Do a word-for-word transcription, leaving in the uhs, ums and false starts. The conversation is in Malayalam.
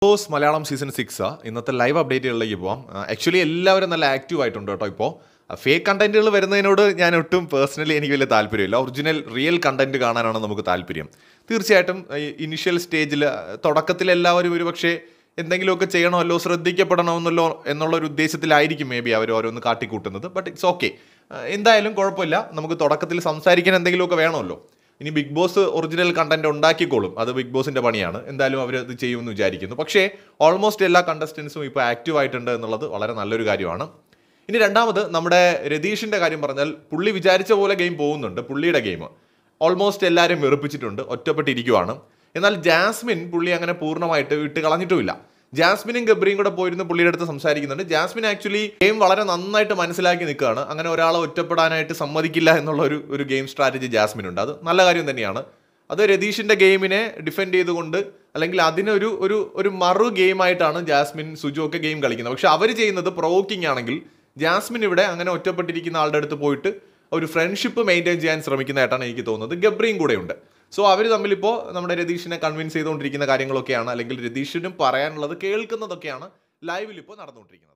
ബോസ് മലയാളം സീസൺ സിക്സ് ഇന്നത്തെ ലൈവ് അപ്ഡേറ്റുകളിലേക്ക് പോവാം. ആക്ച്വലി എല്ലാവരും നല്ല ആക്റ്റീവ് ആയിട്ടുണ്ട് കേട്ടോ. ഇപ്പോൾ ഫേക്ക് കണ്ടന്റുകൾ വരുന്നതിനോട് ഞാൻ ഒട്ടും പേഴ്സണലി എനിക്ക് വലിയ താല്പര്യമില്ല. ഒറിജിനൽ റിയൽ കണ്ടന്റ് കാണാനാണ് നമുക്ക് താല്പര്യം. തീർച്ചയായിട്ടും ഇനിഷ്യൽ സ്റ്റേജിൽ തുടക്കത്തിൽ എല്ലാവരും ഒരു പക്ഷേ എന്തെങ്കിലുമൊക്കെ ചെയ്യണമല്ലോ, ശ്രദ്ധിക്കപ്പെടണമെന്നല്ലോ എന്നുള്ള ഒരു ഉദ്ദേശത്തിലായിരിക്കും മേ ബി അവർ ഓരോന്ന് കാട്ടിക്കൂട്ടുന്നത്. ബട്ട് ഇറ്റ്സ് ഓക്കെ, എന്തായാലും കുഴപ്പമില്ല. നമുക്ക് തുടക്കത്തിൽ സംസാരിക്കാൻ എന്തെങ്കിലുമൊക്കെ വേണമല്ലോ. ഇനി ബിഗ് ബോസ് ഒറിജിനൽ കണ്ടന്റ് ഉണ്ടാക്കിക്കോളും, അത് ബിഗ് ബോസിന്റെ പണിയാണ്. എന്തായാലും അവർ അത് ചെയ്യുമെന്ന് വിചാരിക്കുന്നു. പക്ഷേ ഓൾമോസ്റ്റ് എല്ലാ കണ്ടസ്റ്റൻസും ഇപ്പോൾ ആക്റ്റീവ് ആയിട്ടുണ്ട് എന്നുള്ളത് വളരെ നല്ലൊരു കാര്യമാണ്. ഇനി രണ്ടാമത് നമ്മുടെ രതീഷിന്റെ കാര്യം പറഞ്ഞാൽ, പുള്ളി വിചാരിച്ച പോലെ ഗെയിം പോകുന്നുണ്ട്. പുള്ളിയുടെ ഗെയിം ഓൾമോസ്റ്റ് എല്ലാവരും വെറുപ്പിച്ചിട്ടുണ്ട്, ഒറ്റപ്പെട്ടിരിക്കുവാണ്. എന്നാൽ ജാസ്മിൻ പുള്ളി അങ്ങനെ പൂർണ്ണമായിട്ട് വിട്ട് കളഞ്ഞിട്ടുമില്ല. ജാസ്മിനും ഗബ്രിയും കൂടെ പോയിരുന്ന് പുള്ളിയുടെ അടുത്ത് സംസാരിക്കുന്നുണ്ട്. ജാസ്മിൻ ആക്ച്വലി ഗെയിം വളരെ നന്നായിട്ട് മനസ്സിലാക്കി നിൽക്കുകയാണ്. അങ്ങനെ ഒരാളെ ഒറ്റപ്പെടാനായിട്ട് സമ്മതിക്കില്ല എന്നുള്ള ഒരു ഒരു ഗെയിം സ്ട്രാറ്റജി ജാസ്മിനുണ്ട്. അത് നല്ല കാര്യം തന്നെയാണ്. അത് രതീഷിന്റെ ഗെയിമിനെ ഡിഫെൻഡ് ചെയ്തുകൊണ്ട്, അല്ലെങ്കിൽ അതിനൊരു ഒരു ഒരു മറു ഗെയിമായിട്ടാണ് ജാസ്മിൻ സുജു ഒക്കെ ഗെയിം കളിക്കുന്നത്. പക്ഷെ അവർ ചെയ്യുന്നത് പ്രൊവോക്കിംഗ് ആണെങ്കിൽ, ജാസ്മിൻ ഇവിടെ അങ്ങനെ ഒറ്റപ്പെട്ടിരിക്കുന്ന ആളുടെ അടുത്ത് പോയിട്ട് ഒരു ഫ്രണ്ട്ഷിപ്പ് മെയിൻറ്റെയിൻ ചെയ്യാൻ ശ്രമിക്കുന്നതായിട്ടാണ് എനിക്ക് തോന്നുന്നത്. ഗബ്രിയും കൂടെ ഉണ്ട്. സോ അവർ തമ്മിലിപ്പോൾ നമ്മുടെ രതീഷിനെ കൺവിൻസ് ചെയ്തുകൊണ്ടിരിക്കുന്ന കാര്യങ്ങളൊക്കെയാണ്, അല്ലെങ്കിൽ രതീഷിനും പറയാനുള്ളത് കേൾക്കുന്നതൊക്കെയാണ് ലൈവിൽ ഇപ്പോൾ നടന്നുകൊണ്ടിരിക്കുന്നത്.